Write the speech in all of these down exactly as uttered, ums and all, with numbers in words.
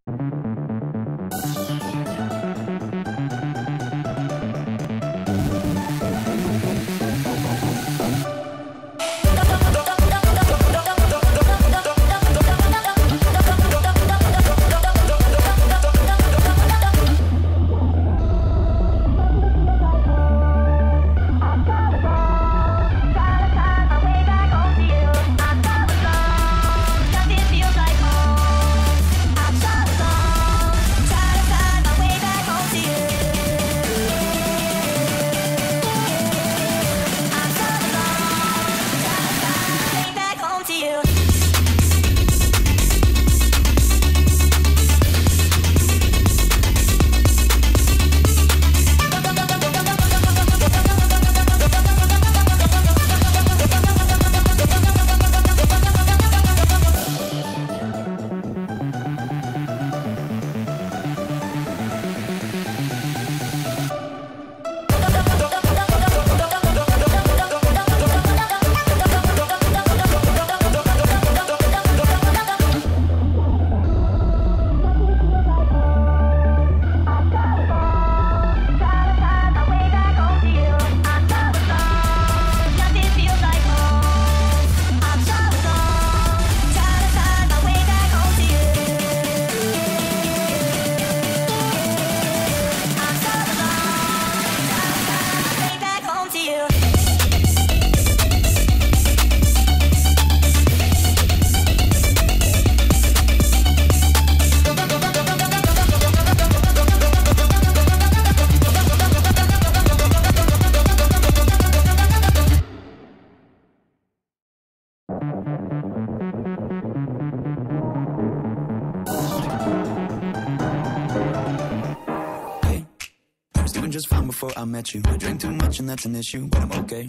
Just fine before I met you. I drink too much and that's an issue, but I'm okay.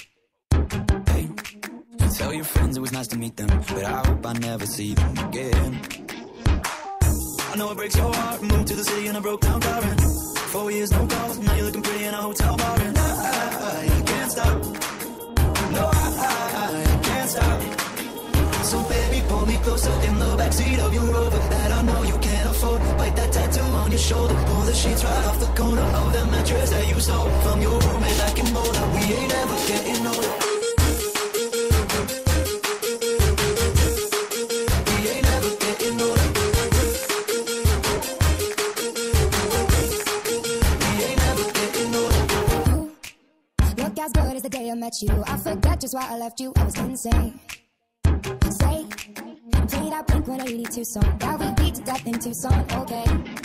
Hey, you tell your friends it was nice to meet them, but I hope I never see them again. I know it breaks your heart. Moved to the city in a broke down car and four years no calls. Now you're looking pretty in a hotel bar and I, I, I can't stop. No, I, I, I can't stop. So baby, pull me closer in the backseat of your Rover that I know you can't afford. Bite that tattoo on your shoulder. Pull the sheets right off the corner of the mattress that you stole from your roommate back in Boulder. We ain't ever getting older. We ain't ever getting older. We ain't ever getting older. You look as good as the day I met you. I forgot just why I left you. I was insane. Say, play that Blink one eighty-two song that we beat to death in Tucson, okay?